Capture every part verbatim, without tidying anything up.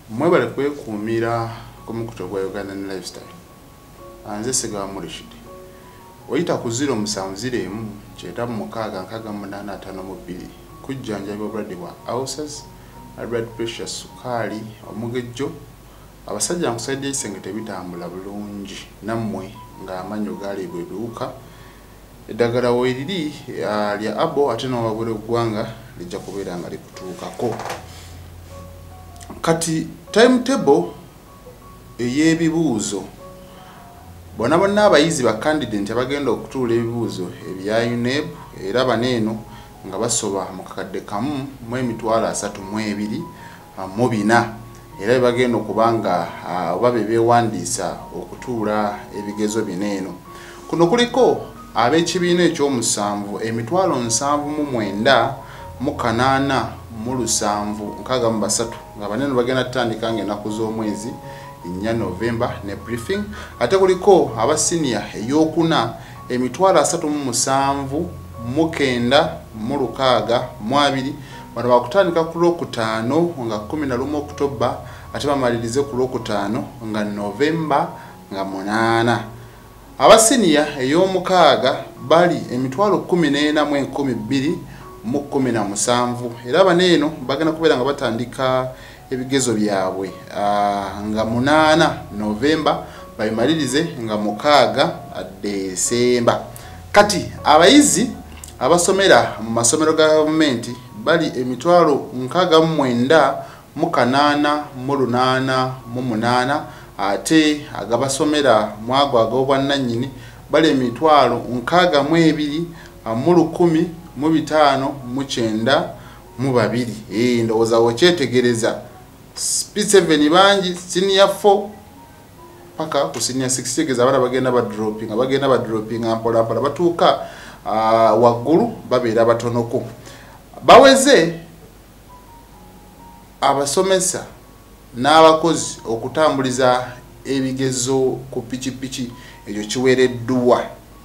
Mwebale kwekuumira ku mukutu gwa Ugandan Lifestyle. Anze Sigawa Murishid. Oyita ku zero musanvu zero emu kyenda mukaaga nkaaga munaana ataano mu bbiri kujjanjabya obulwadde bwa ulcers, blood pressure, sukaali, omugejjo. Abasajja nkusaidia ekisenge tebitambula bulungi nammwe ng'amannyo gaalibwa ebiwuka. Eddagala weeriri lya abo ate n'obagula eggwanga lijja kubeera nga likutuukako. Kati timetable ey'ebibuuzo bona bonna abayizi ba candidate abagenda okutuula ebibuuzo ebya U N E B era baneeno nga basoba mu kakadde kamu mu emitwalo asatu mu ebiri mu bina era bagenda okubanga oba be beewandiisa okutuula ebigezo bineeno. Kuno kuliko ab'ekibiina ekyomusanvu emitwalo nsanvu mu mwenda mu kanaana mu lusanvu nkaaga mu basatu nga baneeno bagenda tutandika ng'ennaku z'omwezi nnya November ne briefing. Ate kuliko aba senior ey'okuna emitwalo asatu mu musanvu mu kenda mu lukaaga mu abiri bano bakutandika ku lwokutaano nga kumi na lumu Oktoba ate bamalirize ku lwokutaano nga November nga munaana. Aba senior ey'omukaaga bali emitwalo kumi n'ena mu enkumi bbiri mu kumi na musanvu era baneeno bagenda kubeera nga batandika ebigezo byabwe nga munaana November bayimalirize nga mukaaga Desemba. Kati abayizi abasomera mu masomero ga gavumenti bali emitwalo nkaaga mu mwenda mu kanaana mu lunaana mu munaana ate agabasomera mu ago ag'obwannannyini bali emitwalo nkaaga mu ebiri mu lukumi mu bitaano mu kyenda mu babiri. Eh ndowooza okyetegereza P seven bangi senior four paka ku senior six tegeza abana bagenda ba dropping abagenda ba dropping ampola ampola batuuka uh, waggulu babeera batonoko. Baweze abasomesa n'abakozi okutambuliza ebigezo ku pikipiki ekyo kiweereddwa.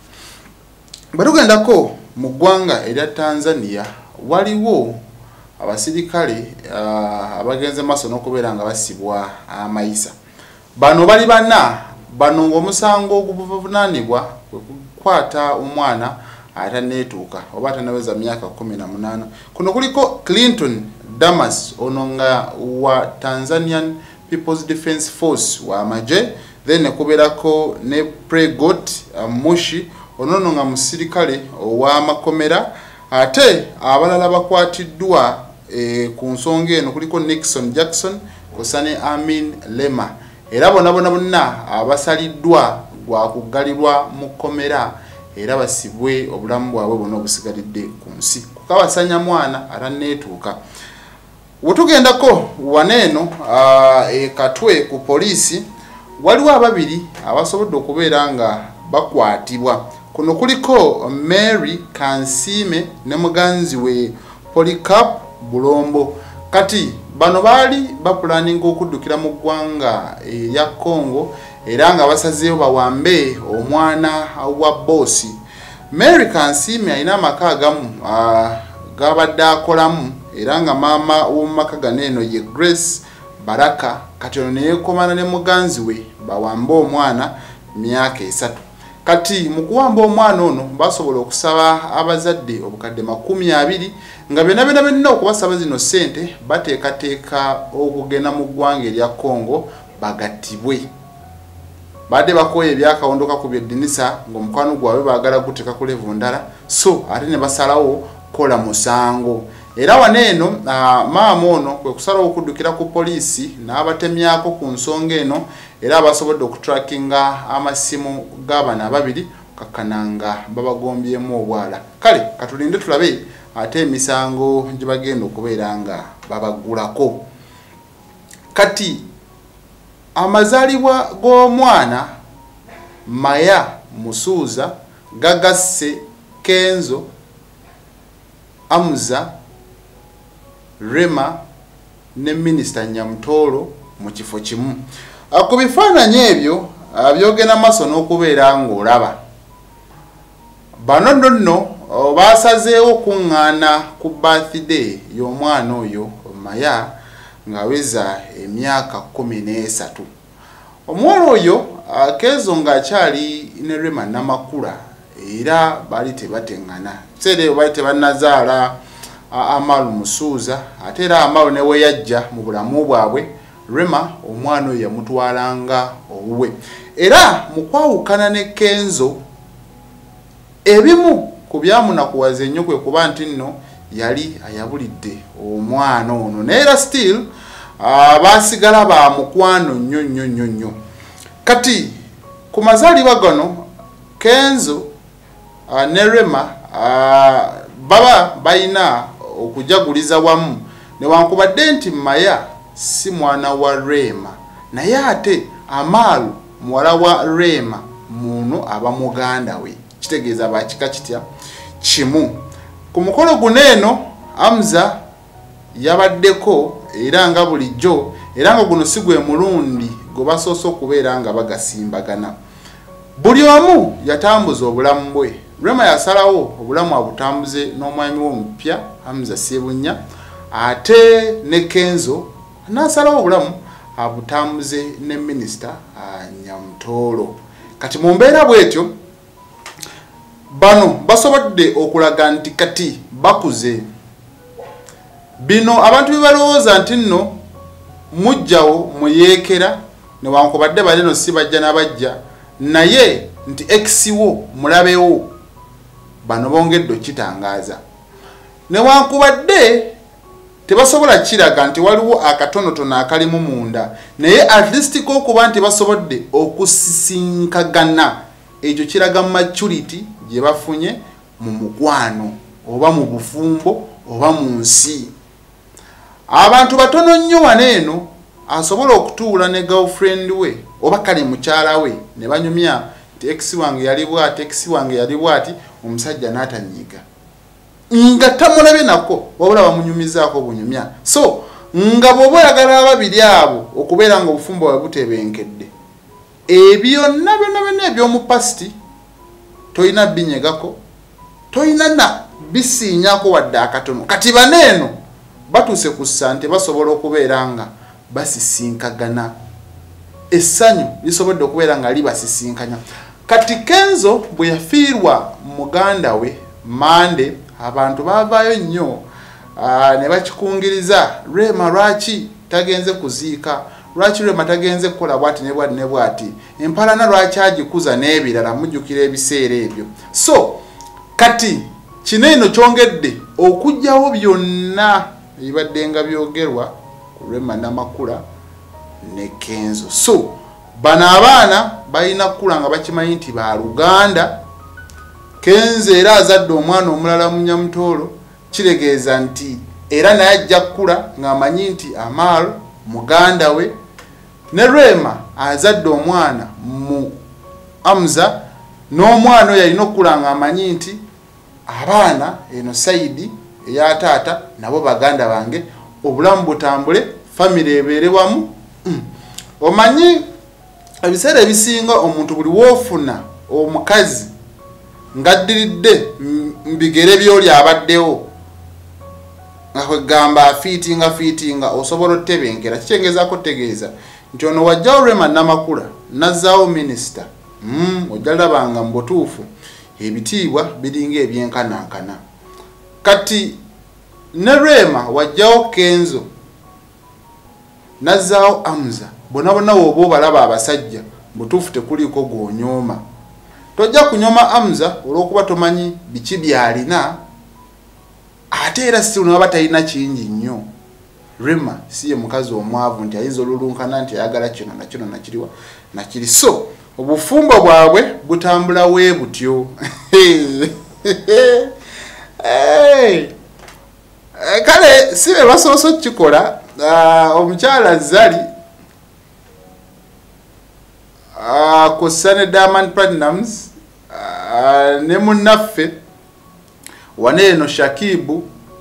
Batugendako mu ggwanga erya Tanzania waliwo abasirikale uh, abagenze maaso n'okubeera nga basibwa amayisa. Bano bali bana bano ng'omusango ogubuvunaanibwa kwe kukwata omwana ataneetuuka oba atanaweza myaka kumi na munaana. Kuno kuliko Clinton Damas ono nga wa Tanzanian People's Defence Force wa amaje, then kubeerako ne Pregot uh, Mushi ono nga musirikale owa makomera. Ate abalala bakwatiddwa e, ku nsonga eno kuliko Nixon Jackson kusane Amin Lema era bona bona bonna abasaliddwa gwa kugalirwa mu komera era basibwe obulamu bwabwe bonna obusigalidde ku nsi kukabasanya mwana ataneetuuka. Wetugendako waneeno uh, e Katwe ku poliisi waliwo ababiri abasobodde okubeera nga bakwatibwa. Kuno kuliko Mary Kansime ne muganzi we Polycarp Bulombo. Kati bano baali bapulaninga okuddukira mu ggwanga erya Congo era nga basazeeyo bawambe omwana wa boosi. Mary Kansime alina amaka agamu uh, gabadde akolamu era nga maama w'omumaka ganeeno ye Grace Baraka. Kati ono neyekomana ne muganzi we bawambe omwana myaka esatu. Kati mu kuwamba omwana ono basobola okusaba abazadde obukadde makumi abiri nga bena bena bena okubasaba zino ssente bateekateeka okugenda mu ggwanga erya Congo bagattibwe. Badde bakoye ebyakawondoka ku by'eddinisa ng'omukwano gwabwe baagala guteeka ku levu ndala so ate ne basalawo kola musango. Era waneeno uh, maama ono kwe kusalawo okuddukira ku poliisi n'abatemyako ku nsonga eno era basobodde okutrackinga amasimu g'abana ababiri kakananga babagombyemu obwala. Kale katulinde tulabe ate emisango gye bagenda okubeera nga babagulako. Kati amazaalibwa g'omwana Maya Musuuza gagasse Kenzo Amuza Rema ne Minisita Nyamutolo mu kifo kimu. Ku bifaananyi ebyo byogenda maaso n'okubeera ng'olaba bano nno basazeewo kuŋŋaana ku birthday y'omwana oyo Maya ngaweza emyaka kumi n'esatu. Omuwala oyo Kenzo ng'akyali ne Rema Namakula era bali tebatengana. Sere bali tebanazaala Amalu Musuuza ate era Amalu ne we yajja mu bulamu bwabwe Rema omwana oyo yamutwalanga owuwe. Era mu kwawukana ne Kenzo ebimu ku byamunakuwaza ennyo kwe kuba nti nno yali ayabulidde omwana ono neera still uh, basigala ba mukwano nnyo nnyo nnyo nnyo. Kati ku mazaalibwa gano Kenzo uh, ne Rema uh, baba bayina okujaguliza wamu newankubadde nti Maya si mwana wa Rema naye ate Amalu muwala wa Rema muno aba muganda we. Kitegeeza bakika kitya kimu. Ku mukolo guno eno Amza yabaddeko era nga bulijjo era nga guno si gwe mulundi gwe basoose okubeera nga bagasimbagana. Buli omu yatambuza obulamu bwe. Rema yasalawo obulamu abutambuze n'omwami we omupya Amza Sebunya ate ne Kenzo n'asalawo obulamu abutambuze ne minisita Nyamtolo. Kati mu mbeera bwetyo bano basobodde okulaga nti kati bakuze. Bino abantu bibalowooza nti nno mujjawo muyeekera newankubadde balino si bajja n'abajja naye nti eksiwo mulabewo bano bongedde okitangaaza. Newankubadde tebasobola kiraga nti waliwo akatonotono akalimu munda naye at least ko okuba nti basobodde okusisinkagana ekyo kiraga maturity gye bafunye mu mukwano oba mu bufumbo oba mu nsi. Abantu batono nnyo waneeno asobola okutuula ne girlfriend we oba kale mukyala we ne banyumya nti ex wange yali bwati ex wange yali bwati omusajja n'atanyiiga nga tamulabe nako wabula bamunyumizaako bunyumya. So nga bw'oba oyagala ababiri abo okubeera nga obufumbo bwe butebenkedde ebyonna byonna byonna eby'omu pasti toyina binyegako toyina na bisiinyako wadde akatono. Kati baneeno batuuse ku ssante basobola okubeera nga basisinkagana essanyu lisobodde okubeera nga libasisinkanya. Kati Kenzo bwe yafiirwa muganda we Mande abantu baavaayo nnyo ne bakikungiriza Rema lwaki tagenze kuziika lwaki Rema tagenze kukola bwati ne bwati ne bwati empalana lwaki agikuza n'ebirala mujjukira ebiseera ebyo. So kati kino eno kyongedde okujjawo byonna ebibadde nga byogerwa ku Rema Namakula ne Kenzo. So bano abaana balina kukula nga bakimanyi nti ba Luganda. Kenzo era azadde omwana omulala mu Nyamtolo kiregeeza nti era naye ajja kukula ng'amanyi nti Amalu muganda we ne Rema azadde omwana mu Amza n'omwana oyo alina okukula ng'amanyi nti abaana eno sayidi eya taata nabo baganda bange obulamu butambule family ebeere wamu. Mm. Omanyi ebiseera ebisinga omuntu buli woofuna omukazi ngaddiridde mbigere byoli abaddewo nga kwegamba afiitinga fiitinga osobola otebenkera kikyengezaako tegeeza nti ono wajjawo Rema Namakula nazzaawo minisita mm, ojjalabanga mu butuufu ebitiibwa biringa ebyenkanankana. Kati ne Rema wajjawo Kenzo nazzaawo Amza bonna bonna woba obalaba abasajja butuufu tekuliiko gw'onyooma. Tojja kunyoma Amza olw'okuba tomanyi biki byalina ate era si unaba talina kingi nnyo. Rema si ye mukazi omwavu nti ayinza olulunkana nti ayagala kino na kino na kiriwa na kiri. So obufumbo bwabwe butambula we butyo. Hey. Kale si be basoose okukikola uh, omukyala Zari uh, kusane Diamond Platnumz uh, ne munnaffe waneeno Shakibu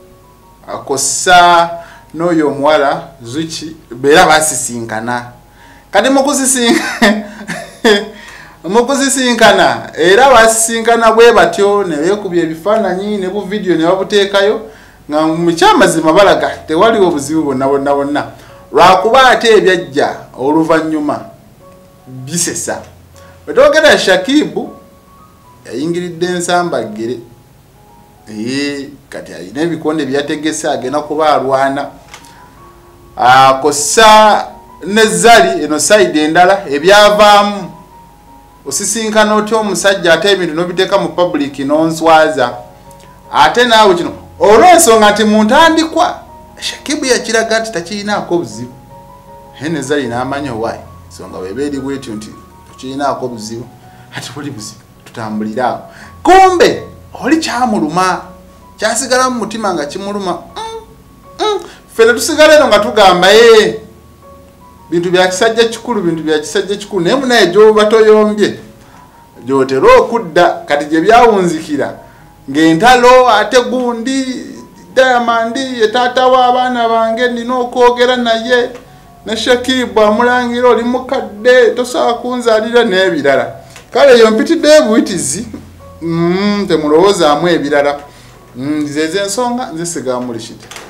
akosa uh, n'oyo omuwala Zuchi beera basisinkana. Kati mukuzisinkana mukuzisinkana era basisinkana bwe batyo ne beekubya ebifaananyi ne bu video ne babuteekayo nga mu kyamazima balaga tewali obuzibu bonna bonna bonna. lwakuba ate ebyajja oluvannyuma bisesa. Bwe twogera Shakibu yayingiridde ensambagere, ee kati alina ebikonde byategese agenda kuba alwana. Kossa ne Zali eno side endala ebyavaamu osisinkana otyo omusajja ate ebintu nobiteeka mu public nonswaza. Ate naawe kino olw'ensonga nti mu ntandikwa Shakibu yakiraga nti takirinaako buzibu. Hene Zali n'amanya why ensonga bw'eba eri bwetyo nti takirinaako buzibu, ati buli buzibu tutambuliraawo. Kumbe oli kyamuluma, kyasigala mu mutima nga kimuluma. mm, mm. Fene tusigala eno nga tugamba ye bintu bya kisajja kikulu, bintu bya kisajja kikulu, naye munaye gy'oba toyombye gy'otera okudda. Kati gye byawunzikira ng'entalo ate gundi Diamond ye taata w'abaana bange nina okwogera naye, ne Shakibu amulangira oli mukadde tosobola kunzaalira n'ebirala. Kale yo mpitidde buyitizi, mm, temulowozaamu ebirala. mm, Zezo ensonga nze sigamulikidde.